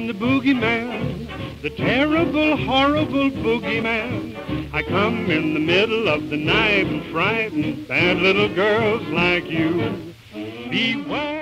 I'm the boogeyman, the terrible, horrible boogeyman. I come in the middle of the night and frighten bad little girls like you. Beware.